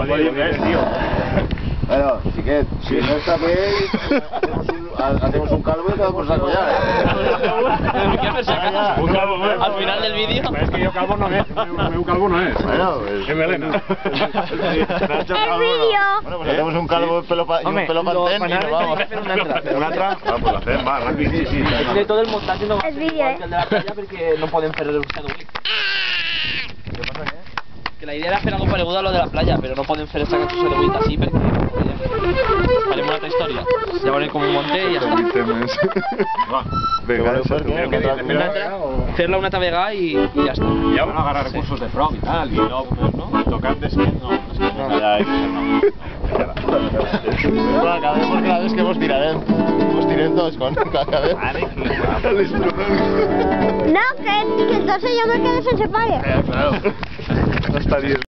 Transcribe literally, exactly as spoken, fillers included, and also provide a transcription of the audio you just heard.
joder, tío. Bueno, chiquet, si no está bien, hacemos un calvo y te vamos a collar, ¿eh? ¿Qué haces acá? Un calvo, bueno. Al final del vídeo. Es que yo calvo no es, un calvo no es. Bueno, pues... Es melena. El vídeo. Bueno, pues hacemos un calvo y pelo pa y un pelo pantén y nos vamos. Un altre? Ah, pues l'hacem, va, ràpid, sí, sí. De todo el montaje no va a Es ser vídeo, igual eh. que el de la playa porque no pueden hacer el shadowing. ¿Qué pasa, qué? Que la idea era hacer algo parecido a lo de la playa, pero no pueden hacer esta cançó shadowing así perquè... Farem una altra història. Ja veurem com ho monte i ja està. Va. Venga, eso es Creo que que... Una altra, fer-la una altra vegada i, i ja està. Y ahora agarrar recursos de frog y tal, y no, ¿no? Tocar de skin, no. Es que no. Ya, no. Bueno, cada vez cada vez que vos tirarem. Vos tirem tots con cada vez. No, que, que entonces yo me quedé sin pague. Claro. Hasta diez.